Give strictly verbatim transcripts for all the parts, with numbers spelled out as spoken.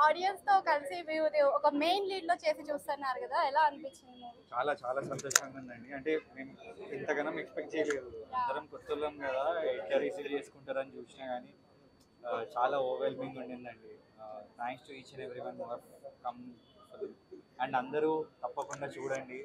Audience తో కలిసి ఒక మెయిన్ లీడ్ లో చేసి చూస్తున్నారు కదా, ఎలా అనిపించింది? చాలా చాలా సంతోషంగా ఉందండి. అంటే మేము ఇంతగానం ఎక్స్పెక్ట్ చేయలేదు. అందరం కొత్తలం కదా, ఎట్లా రిసీవ్ చేసుకుంటారని చూసినా కానీ చాలా ఓవర్వెల్మింగ్ ఉండిందండి. Thanks to each and every one come and అందరూ తప్పకుండా చూడండి.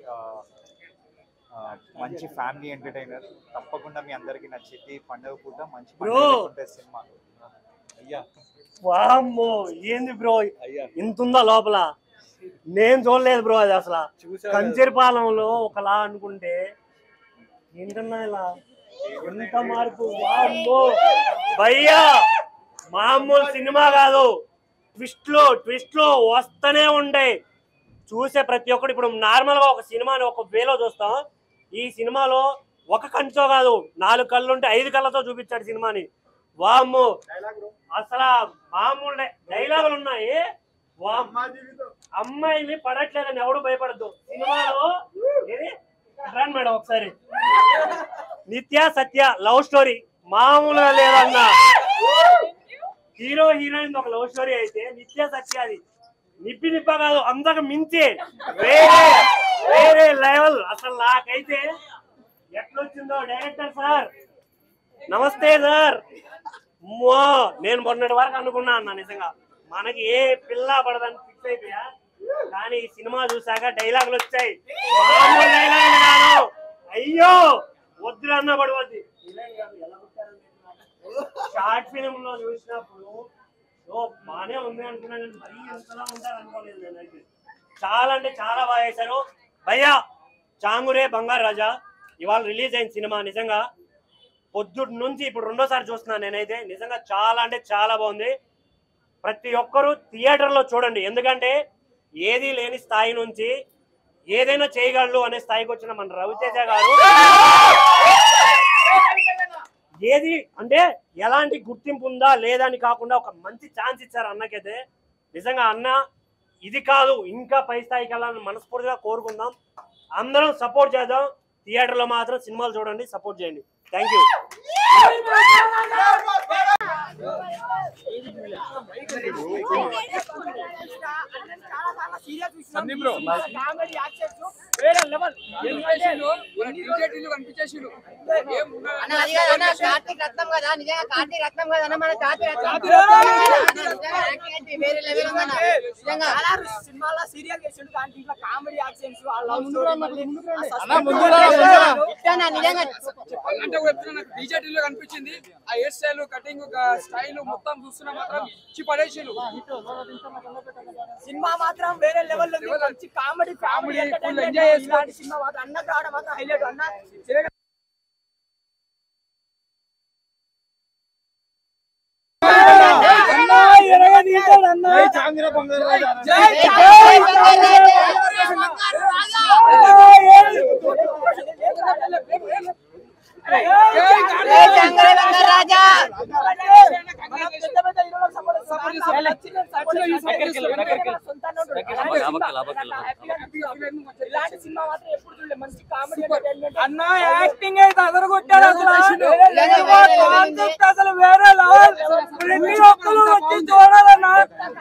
మంచి ఫ్యామిలీ ఎంటర్టైనర్, తప్పకుండా మీ అందరికి నచ్చింది. పండుగ పూట మంచి ఉంటుంది సినిమా. అయ్యా వామ్మో ఏంది బ్రో ఇంతుందా లోపల? నేను చూడలేదు బ్రో అది అసలు. కంచెరపాలెంలో ఒకలా అనుకుంటే ఏంటన్నా ఇలా ఎంత మార్పు! వామ్మో భయ్యా, మామూలు సినిమా కాదు. ట్విస్ట్లు ట్విస్ట్లు వస్తూనే ఉంటాయి. చూసే ప్రతి ఒక్కటి ఇప్పుడు నార్మల్ గా ఒక సినిమాని ఒక వేలో చూస్తాం. ఈ సినిమాలో ఒక కంచో కాదు, నాలుగు కళ్ళు ఉంటే ఐదు కళ్ళతో చూపించాడు సినిమాని. వామ్మో అసలు మామూలు డైలాగులు ఉన్నాయి. అమ్మాయిని పడట్లేదని ఎవడు భయపడద్దు సినిమాలో. రండి మేడం ఒకసారి. నిత్య సత్య లవ్ స్టోరీ మామూలుగా లేదన్నా. హీరో హీరోయిన్ ఒక లవ్ స్టోరీ అయితే నిత్య సత్య అది నిప్పి నిప్ప కాదు, అందరికి మించి వేరే వేరే లెవెల్. అసలు నాకైతే ఎట్లొచ్చిందో. డైరెక్టర్ సార్ నమస్తే సార్. నేను మొన్నటి వరకు అనుకున్నా అన్న, నిజంగా మనకి ఏ పిల్ల పడదని ఫిక్స్ అయిపోయా. కానీ ఈ సినిమా చూసాక డైలాగులు వచ్చాయి. మామూలు డైలాగులు కాదు. అయ్యో వద్దు అన్న పడవద్ది. షార్ట్ ఫిలిం లో చూసినప్పుడు బానే ఉంది అనుకున్నాను, మరీ ఎంతలా ఉంటారు అనుకోలేదు నేనైతే. చాలా అంటే చాలా బాగా చేశారు భయ్యా. చాంగురే బంగారు రాజా ఇవాళ రిలీజ్ అయిన సినిమా. నిజంగా పొద్దుటి నుంచి ఇప్పుడు రెండోసారి చూస్తున్నాను నేనైతే. నిజంగా చాలా అంటే చాలా బాగుంది. ప్రతి ఒక్కరూ థియేటర్లో చూడండి. ఎందుకంటే ఏది లేని స్థాయి నుంచి ఏదైనా చేయగలరు అనే స్థాయికి వచ్చిన మన రవితేజ గారు ఏది అంటే ఎలాంటి గుర్తింపు ఉందా లేదా అని కాకుండా ఒక మంచి ఛాన్స్ ఇచ్చారు అన్నకైతే. నిజంగా అన్న ఇది కాదు ఇంకా పై స్థాయికి వెళ్ళాలని మనస్ఫూర్తిగా కోరుకుందాం. అందరం సపోర్ట్ చేద్దాం. థియేటర్లో మాత్రం సినిమాలు చూడండి, సపోర్ట్ చేయండి. Thank you. కార్తీక్ రత్నం కదా, నిజంగా కార్తీక్ రత్నం కదా మన కార్తీక్ వేరే లెవెల్ నిజంగా. సినిమాలో సీరియల్ చేసిండు కానీ దీంట్లో కామెడీ యాక్షన్స్ నిజంగా అంటే నాకు బీజేపీలో కనిపించింది. ఆ హెయిర్ స్టైల్, కటింగ్ స్టైల్ మొత్తం చూస్తున్నా మాత్రం ఇచ్చి పడేసిలు. సినిమా మాత్రం వేరే లెవెల్ లో మంచి కామెడీ కామెడీ ఎంజాయ్ చేసిన సినిమా మాత్రం అన్న రావడం మాత్రం హైలైట్. అన్న చాంగురే బంగారు రాజా. అన్న యాక్టింగ్ అయితే అదరగొట్టాడు అసలు. అసలు వేరే లెవెల్. ప్రతి ఒక్కరు వచ్చి చూడాలన్నా.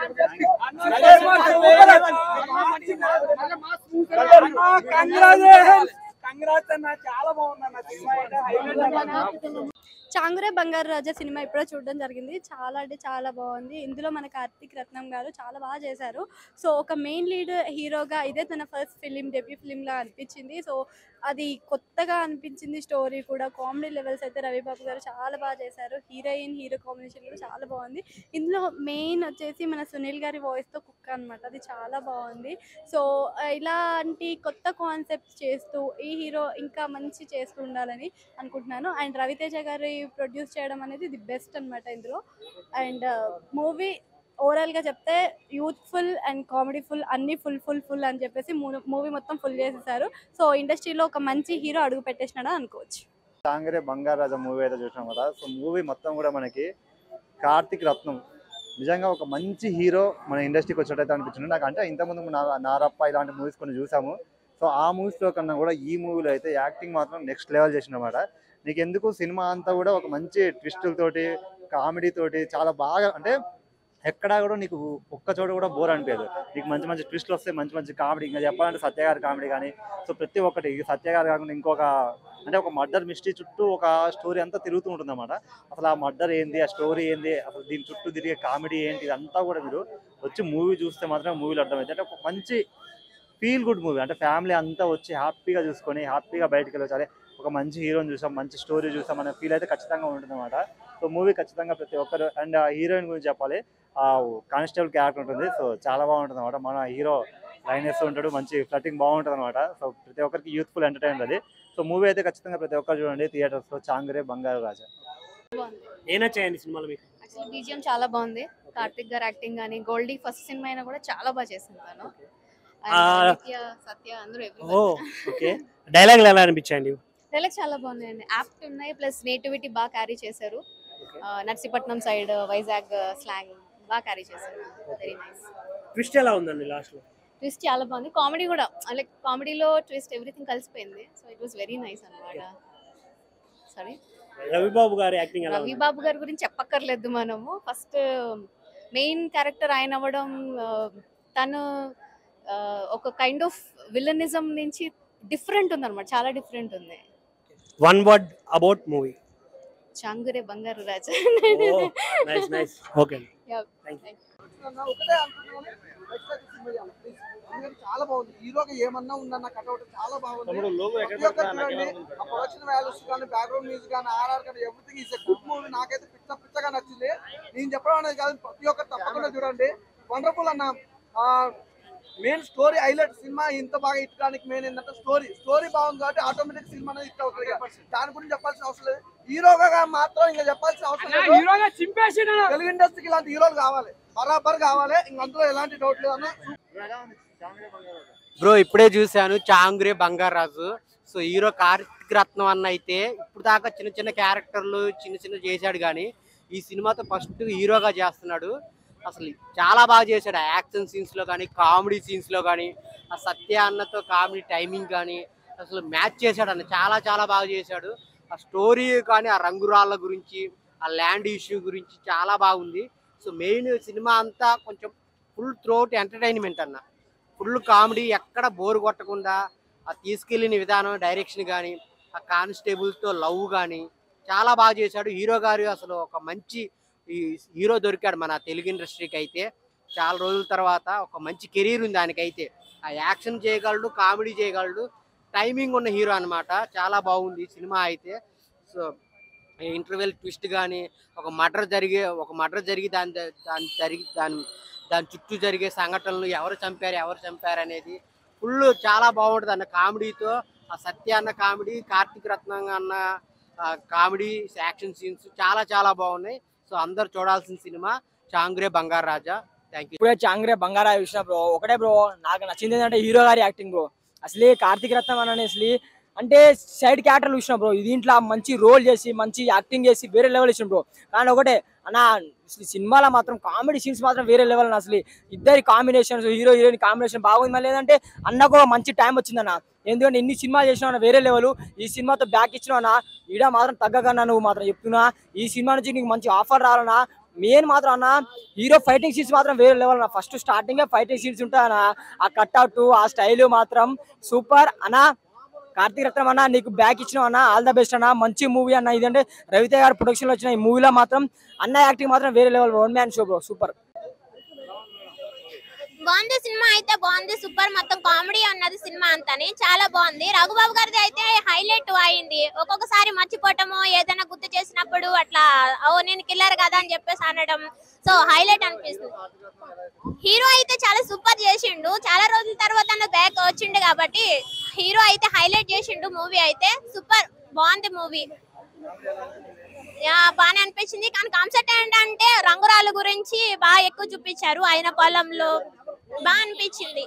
కంగ్రాచులేషన్స్ కంగ్రాట్స్ అన్న, చాలా బాగుందన్న సినిమా. చాంగురే బంగారు రాజా సినిమా ఇప్పుడే చూడడం జరిగింది. చాలా అంటే చాలా బాగుంది. ఇందులో మన కార్తీక్ రత్నం గారు చాలా బాగా చేశారు. సో ఒక మెయిన్ లీడ్ హీరోగా ఇదే తన ఫస్ట్ ఫిలిం, డెబ్యూ ఫిలింలా అనిపించింది. సో అది కొత్తగా అనిపించింది. స్టోరీ కూడా కామెడీ లెవెల్స్ అయితే రవిబాబు గారు చాలా బాగా చేశారు. హీరోయిన్ హీరో కాంబినేషన్ కూడా చాలా బాగుంది. ఇందులో మెయిన్ వచ్చేసి మన సునీల్ గారి వాయిస్తో కుక్క అనమాట, అది చాలా బాగుంది. సో ఇలాంటి కొత్త కాన్సెప్ట్స్ చేస్తూ ఈ హీరో ఇంకా మంచి చేస్తూ ఉండాలని అనుకుంటున్నాను. అండ్ రవితేజ గారి ప్రొడ్యూస్ చేయడం అనేది ది బెస్ట్ అనమాట ఇందులో. అండ్ మూవీ ఓవరాల్గా చెప్తే యూత్ఫుల్ అండ్ కామెడీ ఫుల్ అన్ని ఫుల్ ఫుల్ ఫుల్ అని చెప్పేసి మూవీ మొత్తం ఫుల్ చేసేసారు. సో ఇండస్ట్రీలో ఒక మంచి హీరో అడుగు పెట్టేసినాడు అనుకోవచ్చు. చాంగురే బంగారు రాజా మూవీ అయితే చూసాం కదా. సో మూవీ మొత్తం కూడా మనకి కార్తీక్ రత్నం నిజంగా ఒక మంచి హీరో మన ఇండస్ట్రీకి వచ్చినట్టయితే అనిపించింది నాకు. అంటే ఇంతకుముందు నారప్ప ఇలాంటి మూవీస్ కొన్ని చూసాము. సో ఆ మూవీస్లో కన్నా కూడా ఈ మూవీలో అయితే యాక్టింగ్ మాత్రం నెక్స్ట్ లెవెల్ చేసినమాట. నీకు ఎందుకు సినిమా అంతా కూడా ఒక మంచి ట్విస్టులతోటి కామెడీ తోటి చాలా బాగా, అంటే ఎక్కడా కూడా నీకు ఒక్క చోట కూడా బోర్ అనిపించదు. నీకు మంచి మంచి ట్విస్ట్లు వస్తాయి, మంచి మంచి కామెడీ. ఇంకా చెప్పాలంటే సత్య గారి కామెడీ కానీ, సో ప్రతి ఒక్కటి సత్య గారు కాకుండా ఇంకొక అంటే ఒక మర్డర్ మిస్టరీ చుట్టూ ఒక స్టోరీ అంతా తిరుగుతూ ఉంటుంది అన్నమాట. అసలు ఆ మర్డర్ ఏంది, ఆ స్టోరీ ఏంది, అసలు దీని చుట్టూ తిరిగే కామెడీ ఏంటి, ఇదంతా కూడా మీరు వచ్చి మూవీ చూస్తే మాత్రం మూవీలో అర్థమైంది. అంటే ఒక మంచి ఫీల్ గుడ్ మూవీ, అంటే ఫ్యామిలీ అంతా వచ్చి హ్యాపీగా చూసుకొని హ్యాపీగా బయటకు వెళ్ళొచ్చాలి. ఒక మంచి హీరోని చూసాం, మంచి స్టోరీ చూసాం అనే ఫీల్ అయితే ఖచ్చితంగా ఉంటుంది అనమాట. సో మూవీ ఖచ్చితంగా ప్రతి ఒక్కరు. అండ్ హీరోయిన్ గురించి చెప్పాలి, ఆ కానిస్టేబుల్ క్యారెక్టర్ ఉంటుంది. సో చాలా బాగుంటుంది అనమాట. మన హీరో లైన్ వేస్తూ ఉంటాడు, మంచి ఫ్లటింగ్ బాగుంటుంది అనమాట. సో ప్రతి ఒక్కరికి యూత్ఫుల్ ఎంటర్టైన్ అది. సో మూవీ అయితే ఖచ్చితంగా ప్రతి ఒక్కరు చూడండి థియేటర్స్లో. చాంగరే బంగారు రాజా. ఏ నచ్చాయండి సినిమాలో మీకు? యాక్చువల్లీ బీజిఎం చాలా బాగుంది. కార్తిక్ గారు యాక్టింగ్ కానీ, గోల్డీ ఫస్ట్ సినిమా అయినా కూడా చాలా బాగా చేసింది తను. సత్య అందరూ ఓ ఓకే. డైలాగులు ఎలా అనిపించాయండి? డైలాగ్ చాలా బాగున్నాయండి, యాప్ట్ ఉన్నాయి. ప్లస్ నేటివిటీ బాగా క్యారీ చేశారు. నర్సీపట్నం సైడ్ వైజాగ్ స్లాంగ్ బాగా క్యారీ చేశారు. Very nice. ట్విస్ట్ ఎలా ఉందండి లాస్ట్ లో? ట్విస్ట్ చాలా బాగుంది. కామెడీ కూడా, లైక్ కామెడీలో ట్విస్ట్ ఎవ్రీథింగ్ కలిసిపోయింది. So it was very nice అన్నమాట. సారీ, రవిబాబు గారి యాక్టింగ్ ఎలా ఉంది? రవిబాబు గారి గురించి చెప్పక్కర్లేదు. మనము ఫస్ట్ మెయిన్ క్యారెక్టర్ ఆయన అవ్వడం, తను ఒక కైండ్ ఆఫ్ విలనిజం నుంచి డిఫరెంట్ ఉంది అనమాట, చాలా డిఫరెంట్ ఉంది. One word about movie. Changure Bangaru Raja. Nice nice. Okay, thank you. ఒకటే అంటున్నాను, చాలా బాగుంది. హీరోగా ఏమన్నా ఉందన్న కట్అవుట్ చాలా బాగుంది. ఆ ప్రొడక్షన్ వాల్యూస్ కానీ, బ్యాక్గ్రౌండ్ మ్యూజిక్ కానీ, ఆర్ఆర్ కానీ, everything is a good movie. నాకైతే పిచ్చ పిచ్చగా నచ్చింది. నేను చెప్పడం అనేది కాదు, ప్రతి ఒక్కరు తప్పకుండా చూడండి. వండర్ఫుల్ అన్న. Main story highlight. సినిమా ఇంత బాగా ఇట్టడానికి మెయిన్ ఏంటంటే స్టోరీ స్టోరీ బాగుంది కాబట్టి ఆటోమేటిక్ సినిమా అనేది హిట్ అవుతుంది. దాని గురించి చెప్పాల్సిన అవసరం లేదు. హీరోగా మాత్రం ఇంకా చెప్పాల్సిన అవసరం లేదు. తెలుగు ఇండస్ట్రీకి ఇలాంటి హీరోలు కావాలి, బరాబర్ కావాలి. ఇంక అందులో ఎలాంటి డౌట్ లేదు అన్న. బ్రో ఇప్పుడే చూశాను చాంగురే బంగారు రాజు. సో హీరో కార్తిక్ రత్నం అన్న అయితే ఇప్పుడు దాకా చిన్న చిన్న క్యారెక్టర్లు చిన్న చిన్న చేశాడు, కానీ ఈ సినిమాతో ఫస్ట్ హీరోగా చేస్తున్నాడు. అసలు చాలా బాగా చేశాడు. ఆ యాక్షన్ సీన్స్ లో కానీ, కామెడీ సీన్స్ లో కానీ, ఆ సత్య అన్నతో కామెడీ టైమింగ్ కానీ అసలు మ్యాచ్ చేశాడు అన్న. చాలా చాలా బాగా చేశాడు. ఆ స్టోరీ కానీ, ఆ రంగురాళ్ళ గురించి, ఆ ల్యాండ్ ఇష్యూ గురించి చాలా బాగుంది. సో మెయిన్ సినిమా అంతా కొంచెం ఫుల్ త్రోట్ ఎంటర్టైన్మెంట్ అన్న. ఫుల్ కామెడీ, ఎక్కడ బోర్ కొట్టకుండా ఆ తీసుకెళ్ళిన విధానం, డైరెక్షన్ కానీ, ఆ కానిస్టేబుల్తో లవ్ కానీ చాలా బాగా చేశాడు హీరో గారు. అసలు ఒక మంచి ఈ హీరో దొరికాడు మన తెలుగు ఇండస్ట్రీకి అయితే. చాలా రోజుల తర్వాత ఒక మంచి కెరీర్ ఉంది దానికైతే. ఆ యాక్షన్ చేయగలడు, కామెడీ చేయగలడు, టైమింగ్ ఉన్న హీరో అనమాట. చాలా బాగుంది సినిమా అయితే. సో ఇంటర్వెల్ ట్విస్ట్ కానీ, ఒక మర్డర్ జరిగే ఒక మర్డర్ జరిగి దాని దాని జరిగి దాని దాని చుట్టూ జరిగే సంఘటనలు, ఎవరు చంపారు ఎవరు చంపారు అనేది ఫుల్ చాలా బాగుంటుంది అన్న. కామెడీతో ఆ సత్య అన్న కామెడీ, కార్తిక్ రత్నం అన్న కామెడీ, యాక్షన్ సీన్స్ చాలా చాలా బాగున్నాయి. సో అందరు చూడాల్సిన cinema చాంగురే Bangaru Raja. Thank you. ఇప్పుడే చాంగురే బంగారా చూసిన బ్రో. ఒకటే బ్రో నాకు నచ్చింది ఏంటంటే హీరో గారి యాక్టింగ్ బ్రో. అసలే కార్తిక్ రత్నం అని అసలు అంటే సైడ్ క్యారెక్టర్లు చూసిన బ్రో. దీంట్లో మంచి రోల్ చేసి మంచి యాక్టింగ్ చేసి వేరే లెవెల్ ఇచ్చిన బ్రో. కానీ ఒకటే అన్న, సినిమాలో మాత్రం కామెడీ సీన్స్ మాత్రం వేరే లెవెల్ అన్న. అసలు ఇద్దరి కాంబినేషన్స్, హీరో హీరోయిన్ కాంబినేషన్ బాగుంది. మళ్ళీ లేదంటే అన్నకు మంచి టైం వచ్చిందన్న. ఎందుకంటే ఎన్ని సినిమాలు చేసినా వేరే లెవెల్. ఈ సినిమాతో బ్యాక్ ఇచ్చినా ఈడ మాత్రం తగ్గకన్నా నువ్వు మాత్రం చెప్తున్నా. ఈ సినిమా నుంచి నీకు మంచి ఆఫర్ రావాలన్నా. మెయిన్ మాత్రం అన్న హీరో ఫైటింగ్ సీన్స్ మాత్రం వేరే లెవెల్ అన్న. ఫస్ట్ స్టార్టింగే ఫైటింగ్ సీన్స్ ఉంటాయన్న. ఆ కట్అవుట్, ఆ స్టైల్ మాత్రం సూపర్ అన్న. కార్తిక్ రత్నం అన్న నీకు బ్యాక్ ఇచ్చిన అన్న, ఆల్ ద బెస్ట్ అన్న. మంచి మూవీ అన్న. ఇదంటే రవితేజ గారు ప్రొడక్షన్ లో వచ్చిన ఈ మూవీలో మాత్రం అన్న యాక్టింగ్ మాత్రం వేరే level. One man show bro, super. బాగుంది సినిమా అయితే, బాగుంది, సూపర్. మొత్తం కామెడీ అన్నది సినిమా అంతాని చాలా బాగుంది. రఘుబాబు గారిది అయితే హైలైట్ అయింది. ఒక్కొక్కసారి మర్చిపోవటము, ఏదైనా గుర్తు చేసినప్పుడు అట్లా ఓ నేను కిల్లర్ కదా అని చెప్పేసి అనడం, సో హైలైట్ అనిపిస్తుంది. హీరో అయితే చాలా సూపర్ చేసిండు. చాలా రోజుల తర్వాత బ్యాక్ వచ్చిండు కాబట్టి హీరో అయితే హైలైట్ చేసిండు. మూవీ అయితే సూపర్ బాగుంది మూవీ. బాగానే అనిపించింది. కానీ కాన్సెప్ట్ ఏంటంటే రంగురాళ్ళ గురించి బాగా ఎక్కువ చూపించారు. ఆయన పొలంలో బాగా అనిపించింది.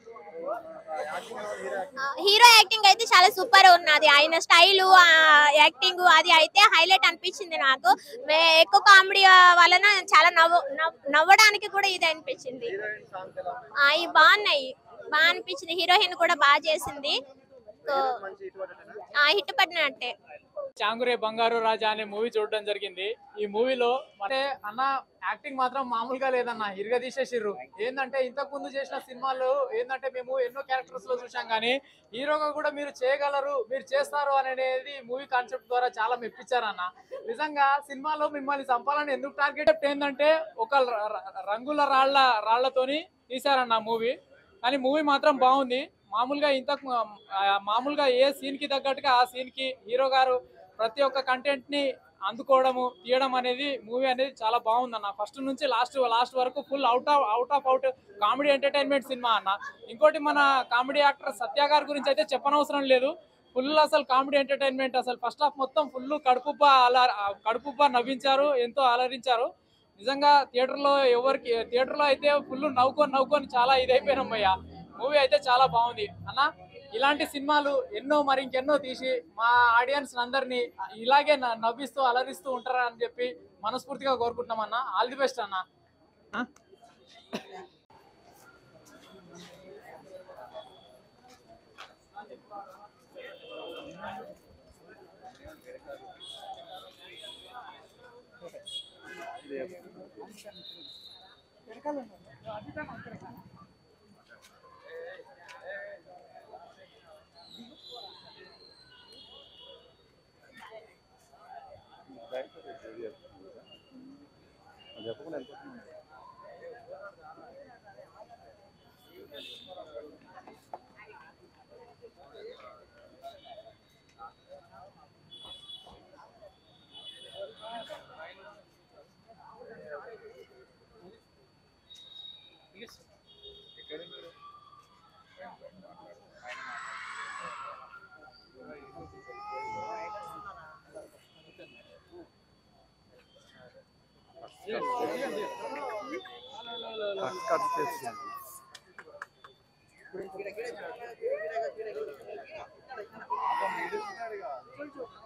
హీరో యాక్టింగ్ అయితే చాలా సూపర్ ఉన్నది. ఆయన స్టైలు, యాక్టింగ్ అది అయితే హైలైట్ అనిపించింది నాకు. ఎక్కువ కామెడీ వలన చాలా నవ్వు నవ్వడానికి కూడా ఇది అనిపించింది. అవి బాగున్నాయి, బాగా అనిపించింది. హీరోయిన్ కూడా బాగా చేసింది. హిట్ పడినట్టే. చాంగురే బంగారు రాజా అనే మూవీ చూడడం జరిగింది. ఈ మూవీలో అంటే అన్న యాక్టింగ్ మాత్రం మామూలుగా లేదన్న, ఇరుగ తీసేసిర్రు. ఏంటంటే ఇంతకు ముందు చేసిన సినిమాలు ఏంటంటే మేము ఎన్నో క్యారెక్టర్స్ లో చూసాం, కానీ హీరోగా కూడా మీరు చేయగలరు, మీరు చేస్తారు అనేది మూవీ కాన్సెప్ట్ ద్వారా చాలా మెప్పించారన్న. నిజంగా సినిమాలో మిమ్మల్ని చంపాలని ఎందుకు టార్గెట్ ఏంటంటే ఒక రంగుల రాళ్ల రాళ్లతోని తీశారన్న మూవీ. కానీ మూవీ మాత్రం బాగుంది. మామూలుగా ఇంతకు మామూలుగా ఏ సీన్ కి తగ్గట్టుగా ఆ సీన్ కి హీరో గారు ప్రతి ఒక్క కంటెంట్ ని అందుకోవడము తీయడం అనేది మూవీ అనేది చాలా బాగుంది అన్న. ఫస్ట్ నుంచి లాస్ట్ లాస్ట్ వరకు full out of out of out comedy entertainment cinema అన్న. ఇంకోటి మన కామెడీ యాక్టర్ సత్య గారి గురించి అయితే చెప్పనవసరం లేదు. ఫుల్ అసలు కామెడీ ఎంటర్టైన్మెంట్, అసలు ఫస్ట్ హాఫ్ మొత్తం ఫుల్ కడుపుబ్బ అలా కడుపుబ్బ నవ్వించారు, ఎంతో అలరించారు. నిజంగా థియేటర్లో ఎవరికి థియేటర్లో అయితే ఫుల్ నవ్వుకొని నవ్వుకొని చాలా ఇదైపోయినాం భయ్య. మూవీ అయితే చాలా బాగుంది అన్న. ఇలాంటి సినిమాలు ఎన్నో మరి ఇంకెన్నో తీసి మా ఆడియన్స్ అందరినీ ఇలాగే నవ్విస్తూ అలరిస్తూ ఉంటారా అని చెప్పి మనస్ఫూర్తిగా కోరుకుంటున్నాం అన్న. ఆల్ ది బెస్ట్ అన్న. కట్